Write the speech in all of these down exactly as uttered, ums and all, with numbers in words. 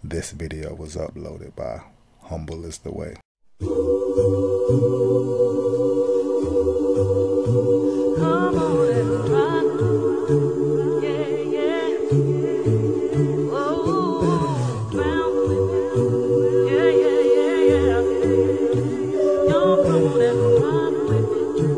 this video was uploaded by. Humble is the way. Come on and rock, yeah, yeah. Oh, round with me, yeah, yeah, yeah, yeah. Y'all come on and rock with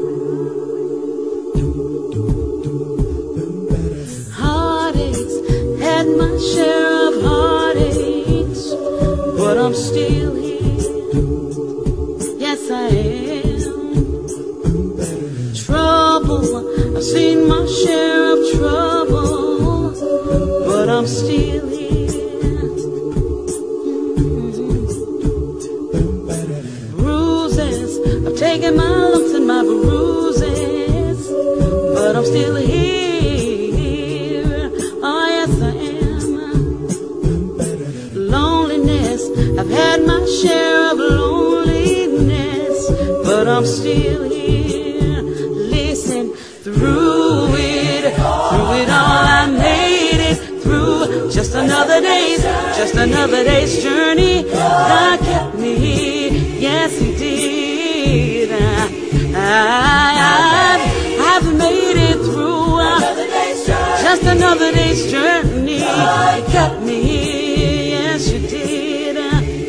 me. Heartaches, had my share of heartaches, but I'm still here. Yes, I am. I've seen my share of trouble, but I'm still here. Mm-hmm. Bruises, I've taken my lumps and my bruises, but I'm still here. Oh yes I am. Loneliness, I've had my share of loneliness, but I'm still here. Through it, through it all, I made it through. Just another day's, just another day's journey. God kept me, yes He did. I, I, I've made it through. Just another day's journey. He kept me, yes You did.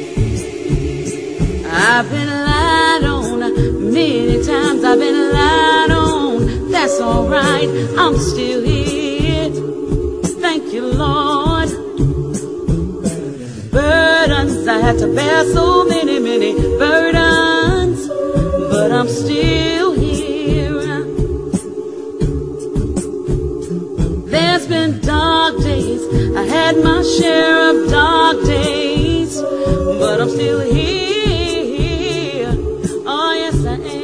I've been lied on many times. I've been lied on. That's alright, I'm still here. Thank you, Lord. Burdens, I had to bear so many, many burdens, but I'm still here. There's been dark days, I had my share of dark days, but I'm still here. Oh yes I am.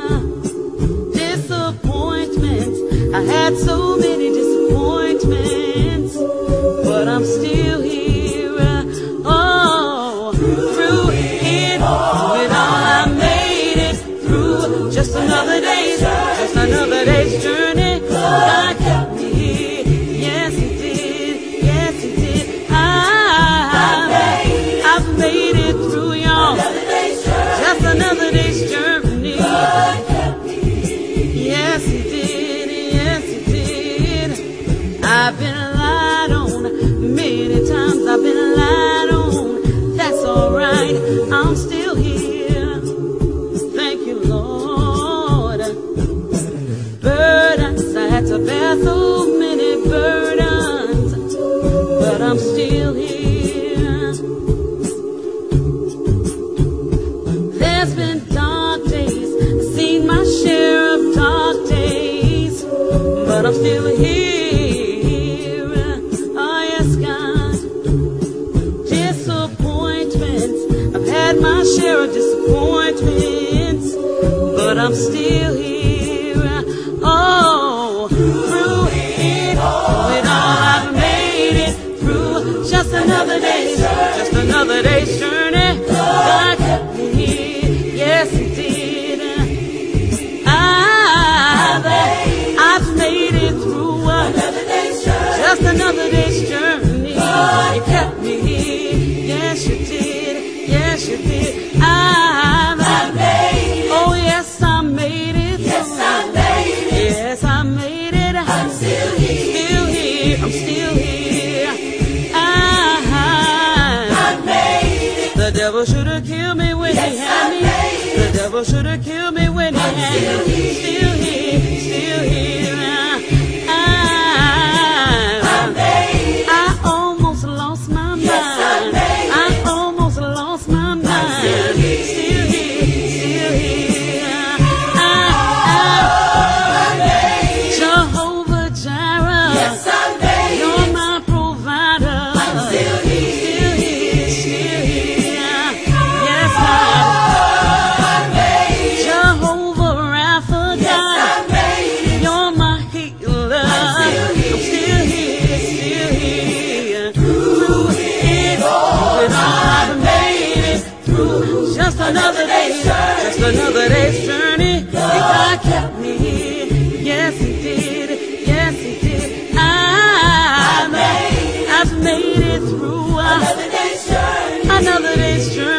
I had so many disappointments, but I'm still here. Oh, through it, through it all, I made it through. Just another day's, just another day's journey. God kept me here. Yes He did, yes He did. I, I've made it through, y'all. Just another day's journey. Yes He did. I've been lied on many times. I've been lied on. That's alright. I'm still here. Thank you, Lord. Burdens, I had to bear so many burdens, but I'm still here. There's been dark days. I've seen my share of dark days, but I'm still here. My share of disappointments, but I'm still here. Oh, through it, through it all, I've made it through. Just another day, just another day's journey. God kept me here, yes He did. I've, I've made it through. Just another day's journey. He kept me here, yes You did. Yes, You did. I've, I made it. Oh, yes, I made it. Yes, I made it. Yes, I made it. I'm still here. Still here. I'm still here. I, I made it. The devil should have killed me when yes, he had me. The devil should have killed me when I'm he had me. Still here. Still here. I, I, I made it. I almost lost my mind. Yes, I made it. Through it day's journey.